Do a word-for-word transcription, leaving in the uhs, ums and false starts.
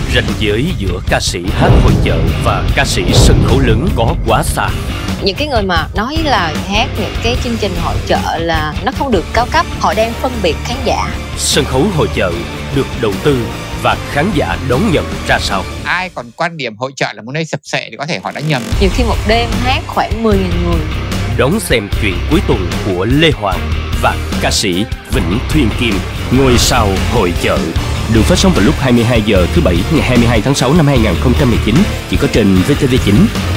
Ranh giới giữa ca sĩ hát hội chợ và ca sĩ sân khấu lớn có quá xa. Những cái người mà nói là hát những cái chương trình hội chợ là nó không được cao cấp, họ đang phân biệt khán giả. Sân khấu hội chợ được đầu tư và khán giả đón nhận ra sao? Ai còn quan điểm hội chợ là một nơi sập sệ thì có thể họ đã nhầm. Nhiều khi một đêm hát khoảng mười nghìn người. Đón xem chuyện cuối tuần của Lê Hoàng và ca sĩ Vĩnh Thuyên Kim, ngôi sao hội chợ, được phát sóng vào lúc hai mươi hai giờ thứ Bảy ngày hai mươi hai tháng sáu năm hai nghìn không trăm mười chín, chỉ có trên vê tê vê chín.